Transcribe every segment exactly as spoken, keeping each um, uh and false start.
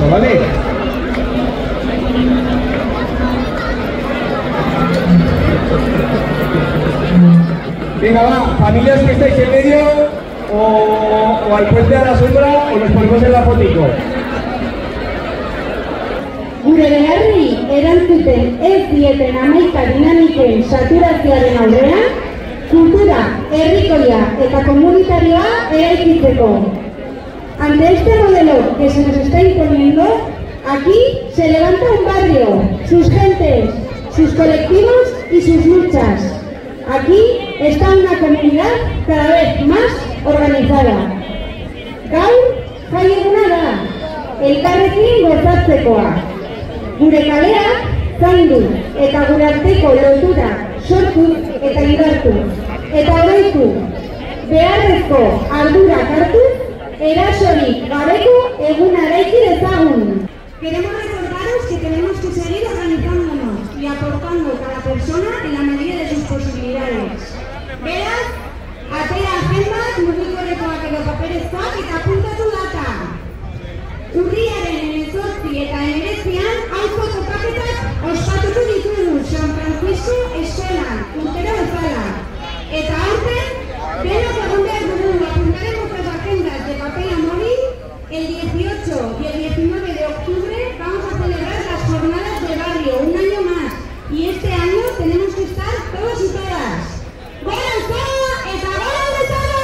esto, ¿vale? Venga, va, familias que estáis en medio, o, o al puente a la sombra, o nos ponemos en la fotico. Gure beharri erantzuten ez dieten hamaika dinamiken saturazioaren aurrean, kultura, herrikoia eta komunitarioa eraikitzeko. Ante este modelo que se nos está imponiendo, aquí se levanta un barrio, sus gentes, sus colectivos y sus luchas. Aquí está una comunidad cada vez más organizada. Gaur, jai eguna da, elkarrekin gozatzekoa. Gure kaleak zaindu eta gure arteko lotura sortu eta indartu. Eta oroitu, beharrezko ardurak hartu, erasorik gabeko eguna eraiki dezagun. Queremos recordaros que tenemos que seguir organizándonos y aportando cada persona en la medida de sus posibilidades. Beraz, atera agendak, mugikorrekoak edo paperezkoak eta apuntatu data. Urriaren hemezortzi eta hemeretzian auzo topaketak ospatuko ditugu San Francisco eskolan, urtero bezala. Eta aurten, denok egon behar dugu, apuntaremos las agendas de papel a móvil. El dieciocho y el diecinueve de octubre vamos a celebrar las jornadas de barrio, un año más. Y este año tenemos que estar todos y todas. ¡Gora Euskara eta gora Lezama!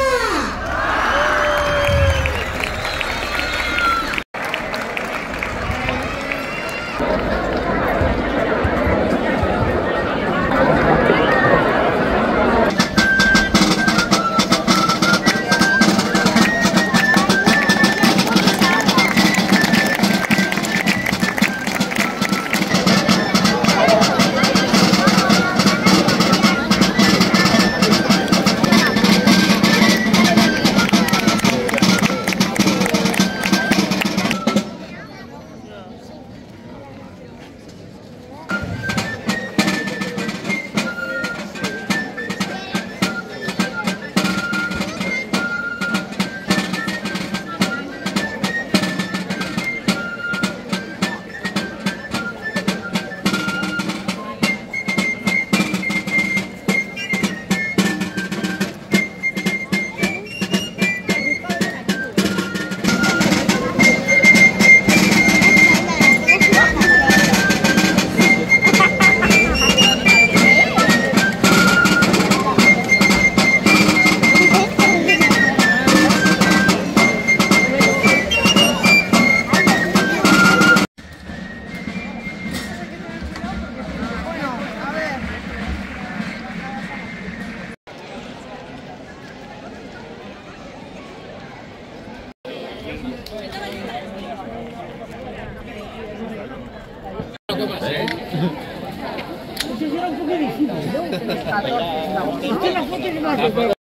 Eso era un poco difícil, ¿no?